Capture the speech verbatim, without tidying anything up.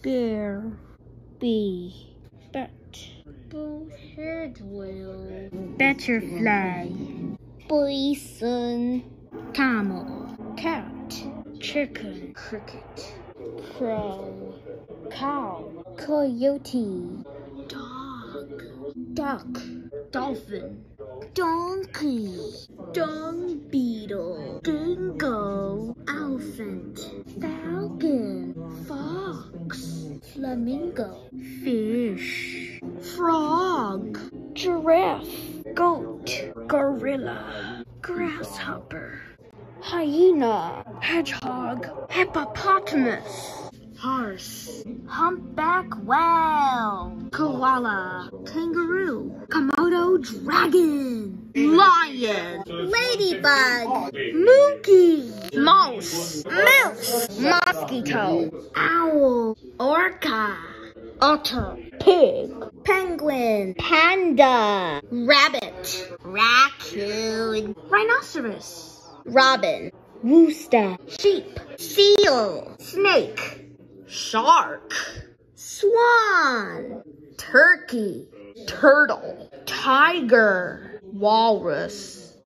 bear, bee, bat, bull-headed whale, butterfly, bison, camel, cat, chicken, cricket, crow, cow, coyote, dog, duck, dolphin, donkey, dung beetle, dingo, elephant, falcon, fox, flamingo, fish, frog, giraffe, goat, gorilla, grasshopper, hyena, hedgehog, hippopotamus, horse, humpback whale, koala, kangaroo, Komodo dragon, lion, ladybug, monkey, mouse, mouse, mosquito, owl, orca, otter, pig, penguin, panda, rabbit, raccoon, rhinoceros, robin, rooster, sheep, seal, snake, shark, swan, turkey, turtle, tiger, walrus,